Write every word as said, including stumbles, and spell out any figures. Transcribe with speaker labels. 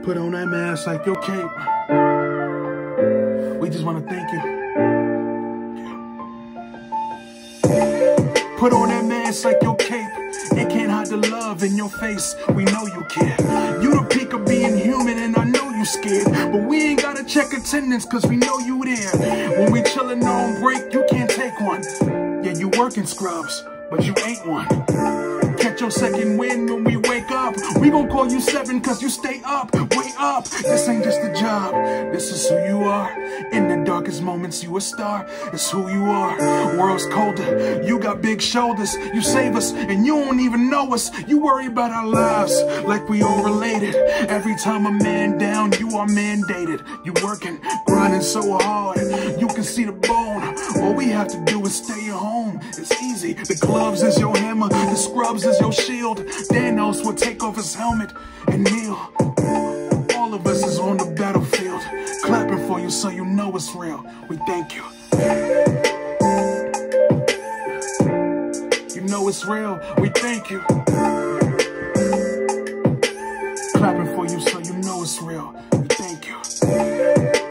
Speaker 1: Put on that mask like your cape. We just want to thank you. Put on that mask like your cape. It can't hide the love in your face. We know you care. You the peak of being human, and I know you scared. But we ain't gotta check attendance, cause we know you there. When we chillin' on break, you can't take one. Yeah, you working scrubs, but you ain't one. Catch your second wind when we wake up. We gon' call you seven cause you stay up, way up. This ain't just a job, this is who you are. In the darkest moments you a star, it's who you are. World's colder, you got big shoulders. You save us and you don't even know us. You worry about our lives like we all related. Every time a man down, you are mandated. You working, grinding so hard, you can see the bone. All we have to do is stay at home, it's easy. The gloves is your hammer, the scrubs is your shield. Thanos will take off his helmet and kneel. All of us is on the battlefield, clapping for you so you know it's real. We thank you. You know it's real, we thank you. Clapping for you so you know it's real. We thank you.